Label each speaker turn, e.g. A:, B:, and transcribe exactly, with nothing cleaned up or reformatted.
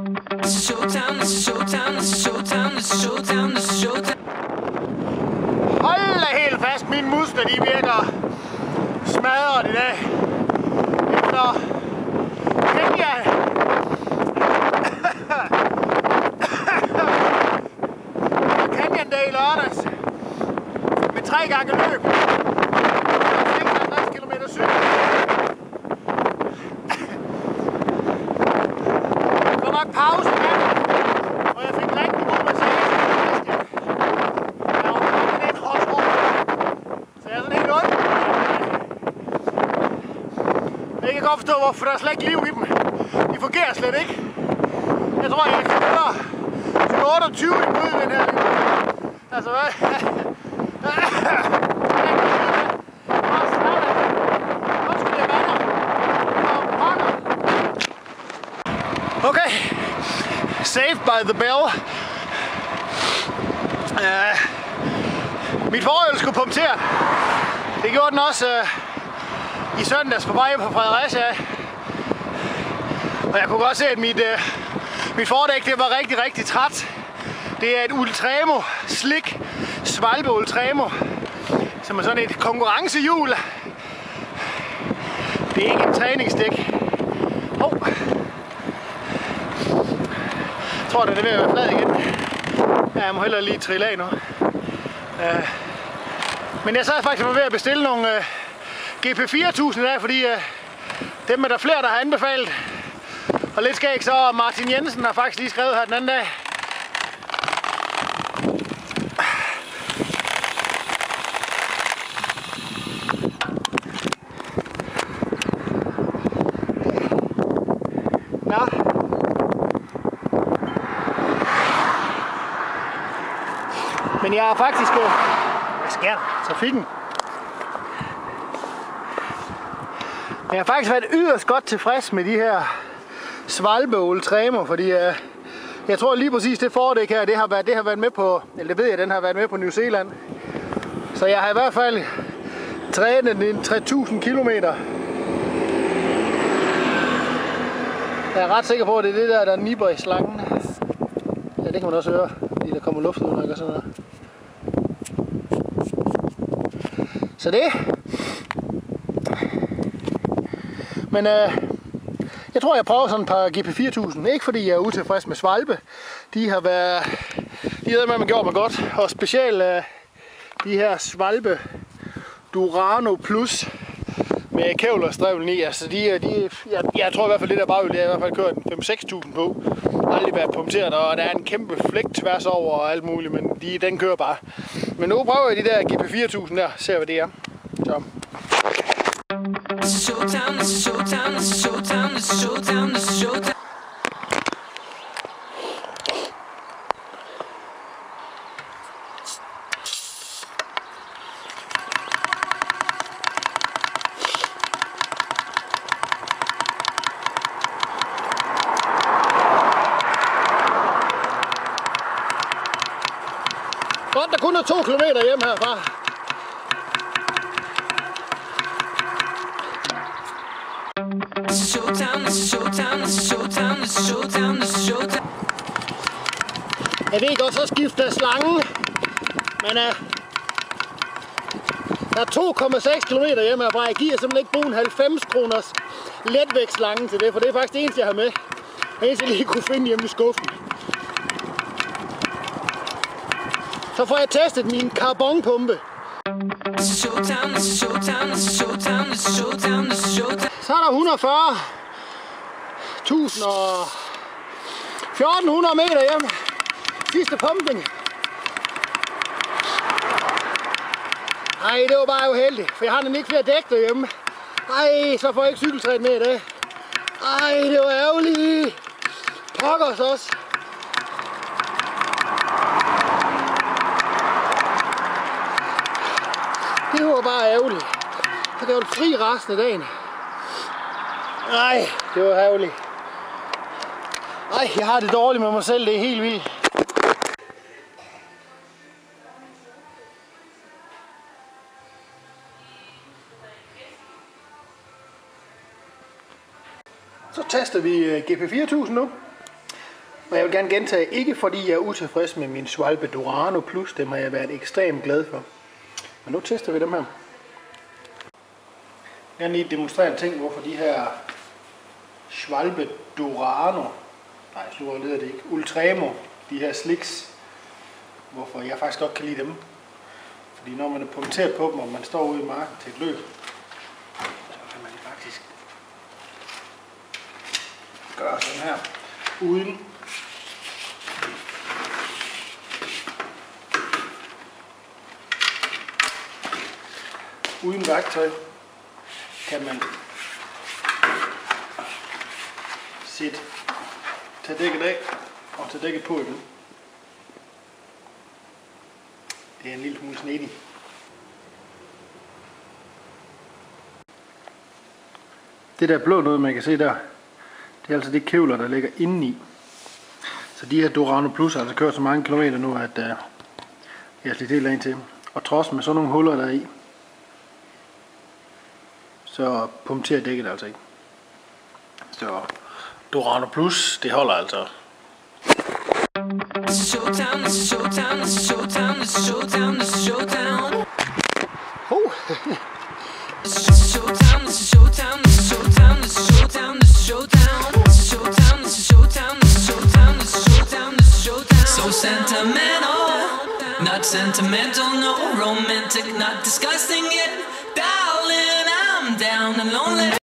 A: Hold da helt fast, mine muskler de virker smadret i dag. Efter Kenya. Canyon Day i lørdags med tre gange løb. seksoghalvtreds kilometer cykel. Det var nok pause med, og jeg fik rigtig god massage. Jeg var kommet lidt hårdt over, så jeg er sådan helt ondt. Jeg kan godt forstå, hvorfor der er slet ikke liv i dem. De fungerer slet ikke. Jeg tror, jeg kører til otteogtyve i bud den her. Altså hvad? Okay, saved by the bell. Uh, mit forhjul skulle punktere. Det gjorde den også uh, i søndags på vej på Fredericia. Og jeg kunne godt se, at mit, uh, mit fordæk det var rigtig, rigtig træt. Det er et Ultremo Slick Svalbe Ultremo, som er sådan et konkurrencehjul. Det er ikke et træningsdæk. Oh. Jeg tror, det er ved at være flad igen. Ja, jeg må hellere lige trille af nu. Uh, men jeg sad faktisk ved at bestille nogle uh, G P fire tusind i dag, fordi uh, dem er der flere, der har anbefalet. Og lidt skæg, så Martin Jensen har faktisk lige skrevet her den anden dag. Ja. Men jeg har faktisk... Hvad sker der? Trafikken. Jeg har faktisk været yderst godt tilfreds med de her Svalbe Ultremo, fordi uh, jeg tror lige præcis det fordæk her, det har været, det har været med på, eller det ved jeg, den har været med på New Zealand. Så jeg har i hvert fald trænet den tre tusind kilometer. Jeg er ret sikker på, at det er det der, der nipper i slangen. Ja, det kan man også høre, fordi der kommer luft ud, når jeg gør sådan noget. Så det. Men øh, jeg tror, jeg prøver sådan et par G P fire tusind. Ikke fordi jeg er utilfreds med Svalbe. De har været... De har med, man gjort mig godt. Og specielt øh, de her Svalbe Durano Plus med kævlerstrevlen i. Altså de, de, jeg, jeg tror i hvert fald, det der baghjul, det har i hvert fald kørt fem seks tusind på. Aldrig været punkteret, og der er en kæmpe flægt tværs over og alt muligt, men de, den kører bare. Men nu prøver jeg de der G P fire tusind der, ser hvad det er. Så. Godt, der kun er to kilometer hjem herfra. Jeg ved godt, så skifter slangen, men uh, der er to komma seks kilometer hjemme herfra. Jeg giver simpelthen ikke bruge en halvfems kroners letvægtsslange til det, for det er faktisk det eneste, jeg har med. Det eneste, jeg lige kunne finde hjemme i skuffen. Så får jeg testet min carbonpumpe. Så er der et hundrede og fyrre tusind og fjorten hundrede meter hjem. Sidste pumpning. Ej, det var bare uheldigt, for jeg har nemlig ikke flere dæk derhjemme. Ej, så får jeg ikke cykeltræt med i dag. Ej, det var ærgerligt. Pokkers også. Det var bare ærgerligt. Så det var fri resten af dagen. Nej, det var ærgerligt. Ej, jeg har det dårligt med mig selv, det er helt vildt. Så tester vi G P fire tusind nu. Og jeg vil gerne gentage, ikke fordi jeg er utilfreds med min Schwalbe Dorano Plus, dem har jeg været ekstremt glad for. Men nu tester vi dem her. Jeg vil lige demonstrere en ting, hvorfor de her Schwalbe Dorano, nej, så hedder det ikke, Ultremo, de her slicks, hvorfor jeg faktisk godt kan lide dem. Fordi når man er punkteret på dem, og man står ude i marken til et løb, så kan man faktisk gøre sådan her, uden uden værktøj, kan man sætte, tage dækket af og tage dækket på igen. Det er en lille smule snedig. Det der blå noget, man kan se der, det er altså de kævler, der ligger indeni. Så de her Dorano Plus har altså kørt så mange kilometer nu, at uh, jeg har slidt helt af til. Og trods med sådan nogle huller der er i, så punkterer dækket altså ikke. Så Dorano Plus, det holder altså. Oh.
B: So sentimental, not sentimental, no romantic, not disgusting yet. Darling, I'm down and lonely.